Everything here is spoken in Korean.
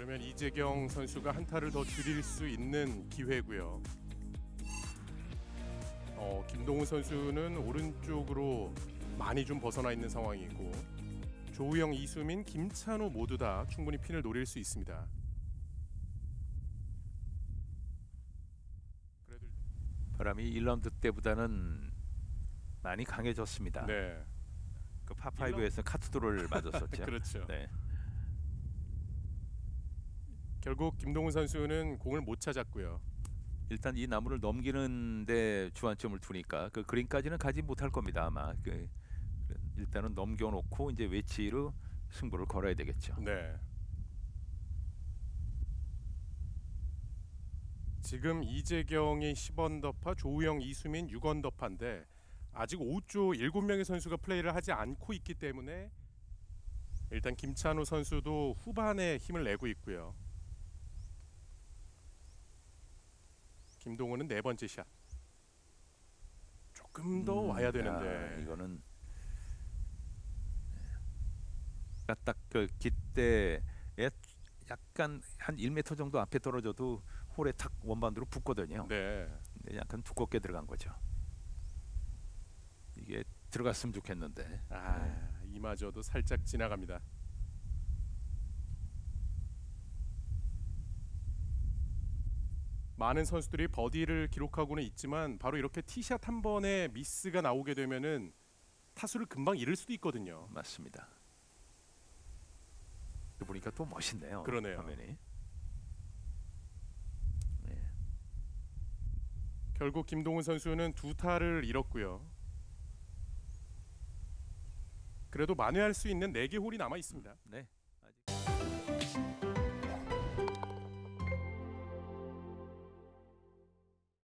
그러면 이재경 선수가 한타를 더 줄일 수 있는 기회고요. 김동훈 선수는 오른쪽으로 많이 좀 벗어나 있는 상황이고 조우영, 이수민, 김찬호 모두 다 충분히 핀을 노릴 수 있습니다. 바람이 1라운드 때보다는 많이 강해졌습니다. 네. 그 파5에서 카트도를 맞았었죠. 그렇죠. 네. 결국 김동훈 선수는 공을 못 찾았고요. 일단 이 나무를 넘기는데 주안점을 두니까 그 그린까지는 가지 못할 겁니다. 아마 일단은 넘겨놓고 이제 웨지로 승부를 걸어야 되겠죠. 네. 지금 이재경이 10언더파, 조우영, 이수민 6언더파인데 아직 5조 7명의 선수가 플레이를 하지 않고 있기 때문에 일단 김찬호 선수도 후반에 힘을 내고 있고요. 김동훈은 네 번째 샷. 조금 더 와야 되는데 이거는 딱 그 깃대에 약간 한 1m 정도 앞에 떨어져도 홀에 탁 원반으로 붙거든요. 네. 근데 약간 두껍게 들어간 거죠. 이게 들어갔으면 좋겠는데. 이마저도 살짝 지나갑니다. 많은 선수들이 버디를 기록하고는 있지만 바로 이렇게 티샷 한 번에 미스가 나오게 되면은 타수를 금방 잃을 수도 있거든요. 맞습니다. 보니까 또 멋있네요. 그러네요. 화면이. 네. 결국 김동훈 선수는 두 타를 잃었고요. 그래도 만회할 수 있는 4개 홀이 남아 있습니다. 네. 아직...